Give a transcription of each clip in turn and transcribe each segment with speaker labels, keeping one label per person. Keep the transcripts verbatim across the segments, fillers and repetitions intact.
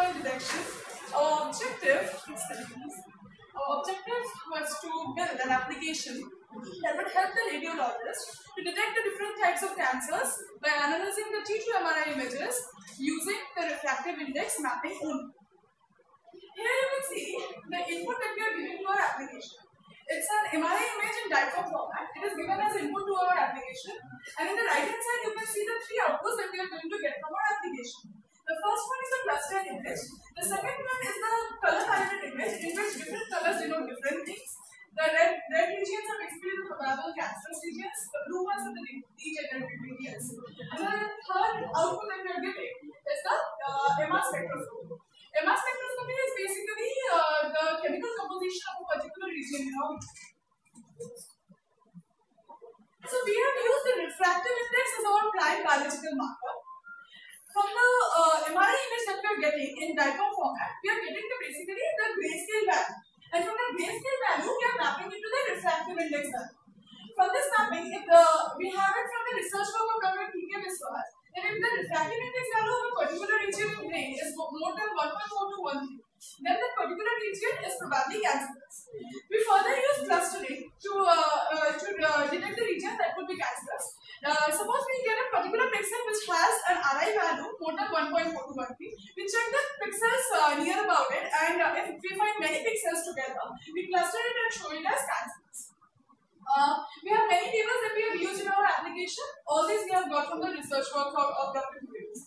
Speaker 1: signal detection. Our objective, our objective was to build an application that would help the radiologist to detect the different types of cancers by analyzing the T two M R I images using the refractive index mapping only. Here you can see the input that we are giving to our application. It's an M R I image in DICOM format. It is given as input to our application. And in the right hand side, you can see the three outputs that we are going to get from our application. The first one is a cluster image. The second one is the color palette image, in which different colors denote different things. The red, red regions are basically the probable cancerous regions. The blue ones are the degenerative regions. And the third output that we are giving is the uh, M R spectroscopy. M R spectroscopy is basically uh, the chemical composition of a particular region, you know. So we have used the refractive index as our prime biological marker. From the uh, M R I image that we are getting in DICOM format, we are getting the basically the grayscale value. And from the grayscale value, we are mapping into the refractive index value. From this mapping, if the, we have it from the research work of Doctor T K Biswas, and if the refractive index value of a particular region in brain is more than one point four to one point three, then that particular region is probably cancerous. We further use clustering to, uh, uh, to uh, detect the region that could be cancerous. Uh, suppose we get a particular pixel which has an R I value more than one point four to one point three, we check the pixels uh, near about it, and uh, if we find many pixels together, we cluster it and show it as cancerous. Uh, we have many tables that we have used in our application. All these we have got from the research work of, of Doctor Davis.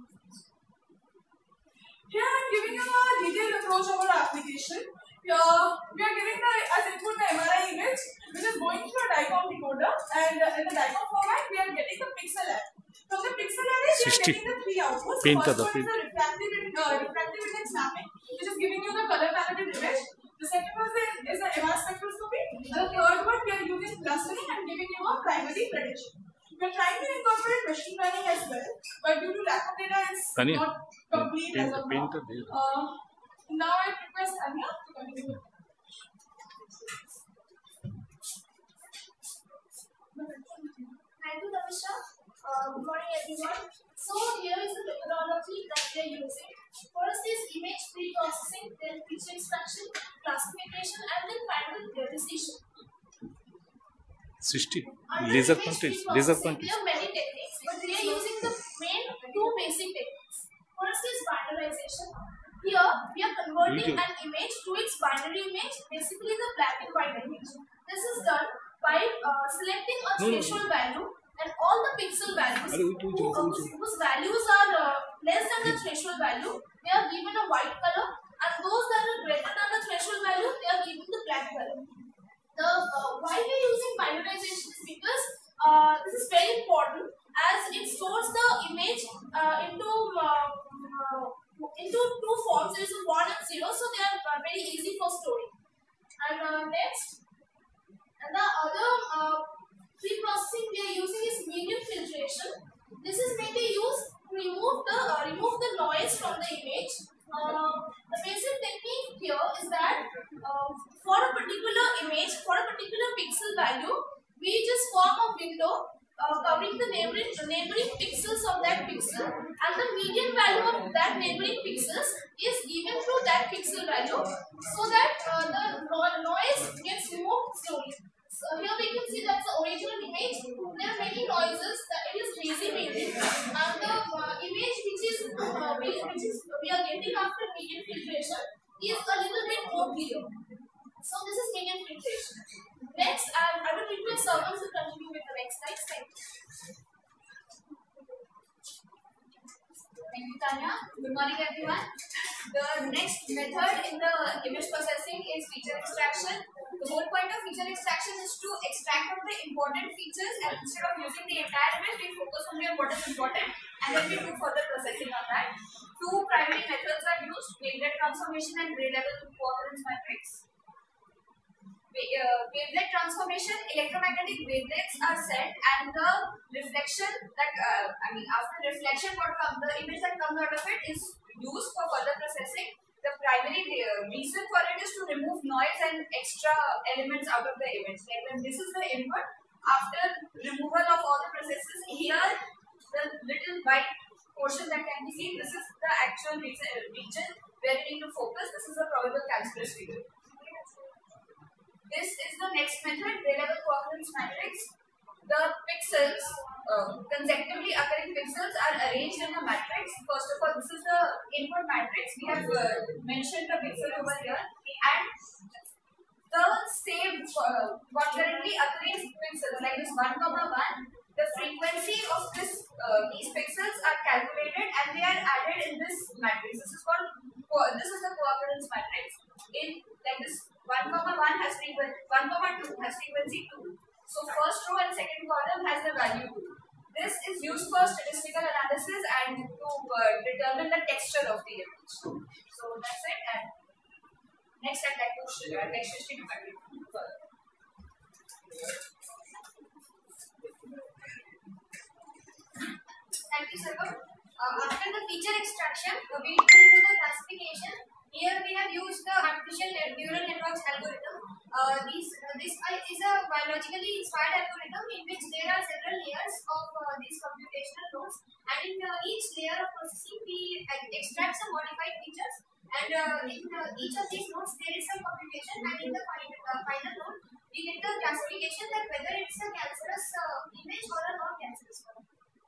Speaker 1: Here I am giving you a detailed approach of our application. Uh, we are giving the as input the M R I image, which is going through a DICOM decoder, and uh, in the DICOM format we are getting the pixel array. From the pixel array we are getting the three outputs. The first one is the refractive, uh, refractive index mapping, which is giving you the color palette image. The second one is the M R spectroscopy. The third one we are using clustering and giving you a primary prediction. We are trying to incorporate machine learning as well, but due to lack of data, it's Tanya, not complete paint, as of now. Uh, now I request Anya to continue.
Speaker 2: Thank you, Davisha. Uh, good morning, everyone. So here is the methodology that we are using. First is image pre-processing, then picture extraction, classification, and then final decision.
Speaker 3: sixty. Laser content. Laser content.
Speaker 2: There are many techniques, but we are using the main two basic techniques. First is binarization. Here we are converting an image to its binary image, basically the black and white image. This is done by uh, selecting a threshold value, and all the pixel values who, uh, whose values are uh, less than the threshold value, they are given a white color, and those that are greater than the threshold value, they are given the black color. The uh, why we are using binarization is because uh, this is very important, as it stores the image uh, into uh, uh, into two forms. There is a one and zero, so they are uh, very easy for storing. And uh, next, and the other uh, pre-processing we are using is median filtration. This is mainly used to remove the uh, remove the noise from the image. Uh, the basic technique here is that uh, for a particular image, for a particular pixel value, we just form a window uh, covering the neighboring, neighboring pixels of that pixel, and the median value of that neighboring pixels is given to that pixel value, so that uh, the noise gets removed slowly. So here we can see that's the original image. There are many noises. That it is lazy median, and the uh, image which is uh, which is we are getting after median filtration is a little bit more clear. So this is median filtration. Next, I, I will request Sarvan to continue with the next slide. Thank you.
Speaker 4: Thank you, Tanya. Good morning, everyone. The next method in the image processing is feature extraction. The whole point of feature extraction is to extract out the important features, and instead of using the entire image, we focus only on what is important, and then we do further processing on that. Two primary methods are used: wavelet transformation and gray level coherence matrix. Uh, wavelet transformation, electromagnetic wavelets are sent, and the reflection that uh, I mean after reflection, what comes, the image that comes out of it is used for further processing. The primary uh, reason for it is to remove noise and extra elements out of the image. Like when this is the input, after removal of all the processes, here the little white portion that can be seen. This is the actual region where you need to focus. This is the probable cancerous region. This is the next method, ray-level co-occurrence matrix. The pixels, uh, consecutively occurring pixels are arranged in the matrix. First of all, this is the input matrix. We have uh, mentioned the pixel over here, and the saved uh, concurrently occurring pixels like this one comma one. The frequency of this uh, these pixels are calculated and they are added in this matrix. This is called this is the co-occurrence matrix. In like this one comma one has frequency one comma two has frequency two. So first row and second column has the value two. This is used for statistical analysis and to uh, determine the texture of the image. So that's it. And next I'd like to show you next to further. Thank you, sir. Uh, after the feature extraction, uh, we will do the classification. Here we have used the artificial neural networks algorithm. Uh, these, uh, this uh, is a biologically inspired algorithm in which there are several layers of uh, these computational nodes, and in uh, each layer of processing we uh, extract some modified features, and uh, in uh, each of these nodes there is some computation, and in the final, uh, final node we get the classification that whether it's a cancerous uh, image or a non-cancerous one.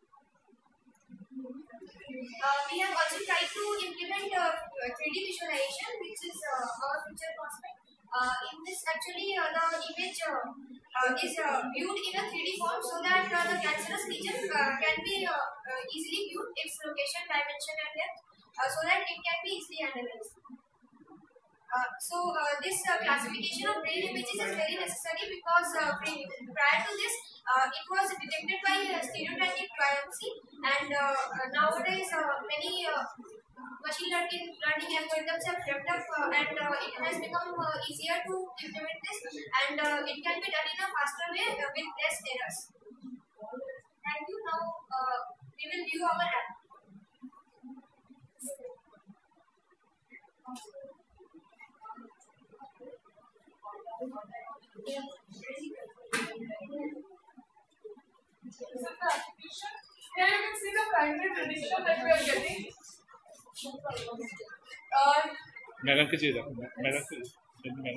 Speaker 4: Uh, we have also tried to implement uh, three D visualization, which is uh, our feature prospect. Uh, in this, actually, uh, the image uh, uh, is uh, viewed in a three D form so that uh, the cancerous region uh, can be uh, uh, easily viewed, its location, dimension, and depth, uh, so that it can be easily analyzed. Uh, so, uh, this uh, classification of brain images is very necessary because uh, prior to this, uh, it was detected by uh, stereotactic biopsy, and uh, uh, nowadays uh, many uh, machine learning, learning algorithms have developed up, uh, and uh, it has become uh, easier to implement this, and uh, it can be done in a faster way uh, with less errors. Thank you. Now, uh, we will view our app.
Speaker 1: This is the application. Here you can see the primary prediction that we are getting. Uh,
Speaker 3: madam के चाहिए madam के madam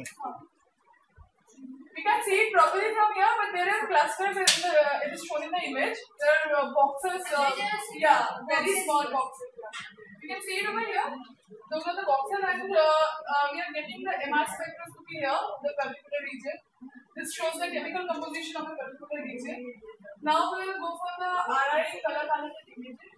Speaker 1: we can see it properly from here, but there is clusters in the uh, it is shown in the image. There are uh, boxes, uh, yeah, very small boxes. You can see it over here. Those are the boxes, and uh, uh, we are getting the M R spectroscopy here, the particular region. This shows the chemical composition of a particular region. Now we will go for the R I color palette imaging.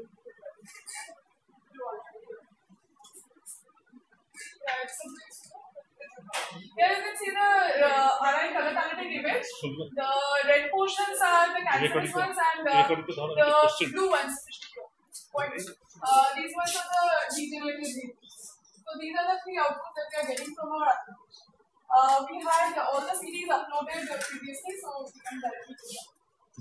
Speaker 1: Here you can see the uh, R I color palette image. The red portions are the cancerous ones, and uh, the blue ones. Uh, these ones are the degenerative regions. So these are the three outputs that we are getting from our application. Uh, we had all the C Ds uploaded previously, so we can directly do that.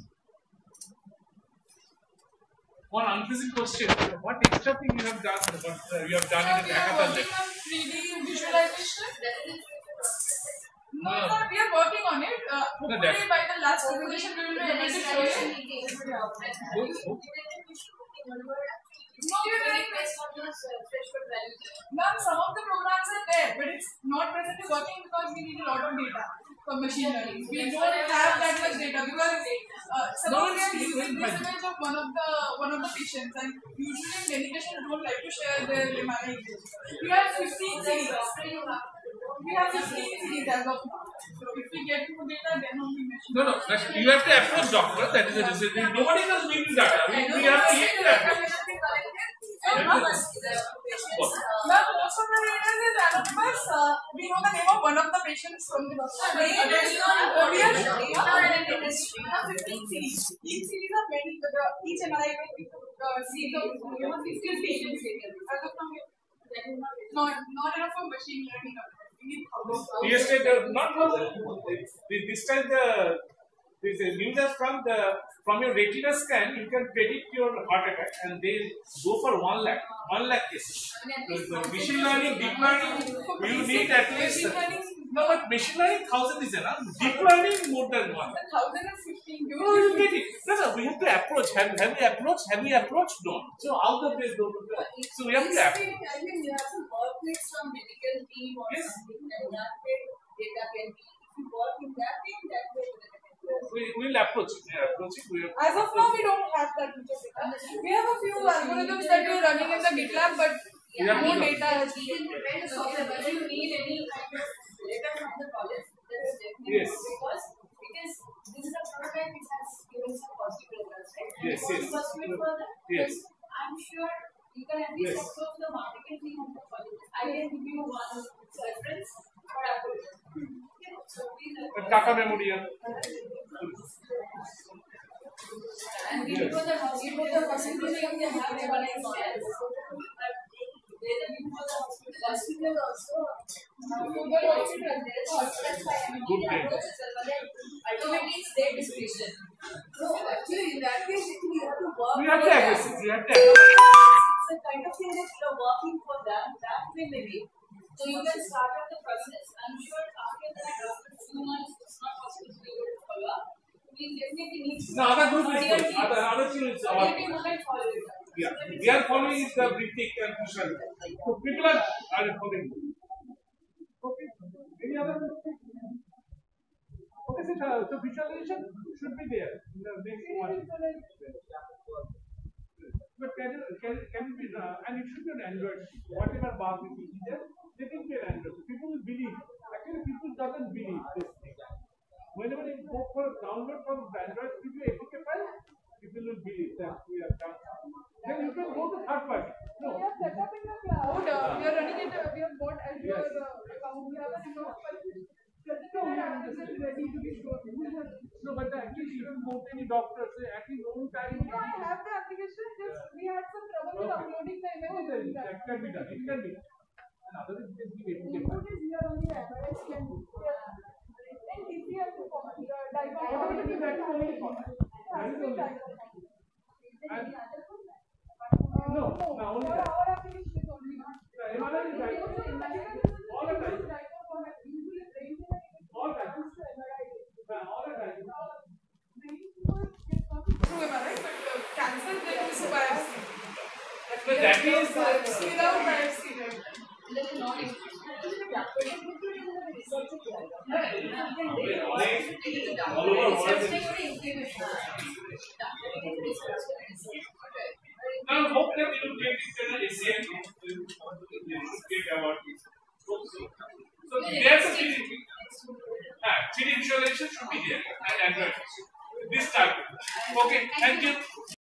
Speaker 3: One unpleasant question: what extra thing you have done? What uh, you have done
Speaker 1: So
Speaker 3: in
Speaker 1: we
Speaker 3: the
Speaker 1: are
Speaker 3: hackathon?
Speaker 1: working on three D visualization. No,
Speaker 3: No.
Speaker 1: no, we are working on it. Uh, hopefully
Speaker 3: that-
Speaker 1: by the last presentation we will be able to show you. No, we are doing this. Ma'am, some of the programs are there, but it's not presently working because we need a lot of data for machine learning. We don't have that much data because uh, suppose we are using this image of one of the one of the patients, and usually medication don't like to share their M R I image. We have fifteen C Ds. We have fifteen C Ds as of now. So if we get more data, then only machine.
Speaker 3: No, no. You have to approach doctor. That is a decision. Nobody else will do that. We, we have to create that.
Speaker 1: Ma'am, most of the data is anonymous. Uh, we know the name of one of the patients from the doctor. We are fifteen C Ds. Each C Ds are many. Each M R I will see the fifteen patients. As of now, not not enough for machine learning.
Speaker 3: Yes, uh, not this time the this news has come the from your retina scan you can predict your heart attack and they go for one lakh one lakh cases. So, so machine learning, deep learning, you need at least.
Speaker 1: Machine learning
Speaker 3: No, but machine learning thousand is enough. Deep learning more than one.
Speaker 1: one thousand fifteen.
Speaker 3: No, you get it. No, no, we have to approach. Have, have we approached? Have we approached? No. So how the place go? So we have to approach.
Speaker 1: I think you have to work with some medical team or
Speaker 3: Yes.
Speaker 1: something, and that way data can be. If you work in that team, that way data can be.
Speaker 3: We will approach it. We are approaching. We have
Speaker 1: As of now, we don't have that much of data. We have a few algorithms that we are running in the GitLab, but
Speaker 3: We have
Speaker 1: more
Speaker 3: to-
Speaker 1: data has
Speaker 4: We can prepare the software, but you need any kind of
Speaker 1: data from the college. That's definitely
Speaker 3: Yes.
Speaker 1: because because this is a prototype which has given some positive results, right? And
Speaker 3: Yes,
Speaker 1: if you want
Speaker 3: yes.
Speaker 1: to pursue it further,
Speaker 3: Yes.
Speaker 1: I'm sure you can at least
Speaker 3: Yes.
Speaker 1: approach the marketing team of the college. I can give you one reference for algorithm. Okay, so please
Speaker 3: But
Speaker 1: approach.
Speaker 3: Tata Memorial.
Speaker 1: And we know the we know the possibility of the have developed models. Whether we know the hospital also. Google also does this. That's why I mean,
Speaker 3: Good
Speaker 1: the
Speaker 3: thing.
Speaker 1: approach is available. Ultimately, it's their discretion. So actually, in that case, actually, you have to work.
Speaker 3: We have to
Speaker 1: for them.
Speaker 3: aggressive. We have to aggressive.
Speaker 1: It's a kind of thing that you are working for them. That way, maybe. So you can start up the process. I'm sure after that, after two months, it's not possible to be able to follow up. We definitely need to.
Speaker 3: No, other group is
Speaker 1: Audio
Speaker 3: good.
Speaker 1: teams.
Speaker 3: Other other team is
Speaker 1: Audio
Speaker 3: our.
Speaker 1: team might follow it up.
Speaker 3: Yeah, we are following the Britik and Kushal. So people are, are following. Okay. Any other? Okay, so, uh, so visualization should be there in the next one. But can it, can it, can it be, uh, and it should be an Android. Whatever bar we see there, they can be an Android. People will believe. Actually, people doesn't believe this thing. Whenever you go for download from the Android Studio A P K file, people will believe that we have done. Then you can go to third party. No.
Speaker 1: We have set up in the cloud. Uh, we are running it. Uh, we have got Azure
Speaker 3: Yes.
Speaker 1: uh, account. We have a number of files. Certificate application ready to be stored.
Speaker 3: No, but the, at least you can go to any doctor, say at his own time.
Speaker 1: No, I have the application. Just we had some trouble with
Speaker 3: Okay.
Speaker 1: uploading the
Speaker 3: Oh,
Speaker 1: image.
Speaker 3: then
Speaker 1: in
Speaker 3: that
Speaker 1: that.
Speaker 3: can be done. It can be done. And other than this, we can
Speaker 1: Input is here on the Android scan. And D C L to format. The diagram.
Speaker 3: automatically that is only format. That is only. And no, no, only
Speaker 1: For
Speaker 3: that.
Speaker 1: our application is only one.
Speaker 3: The M R I is right. All the time. All the time. Yeah, all the time.
Speaker 1: True, am I right? But uh, cancer there is biopsy.
Speaker 3: But that is
Speaker 1: Biopsy without biopsy. Right?
Speaker 4: That is not
Speaker 3: all over world. Now, hope that you will get it in a same get about it. So, there's a three D. Ah, three D visualization should be there and Android. This type. Okay, thank you.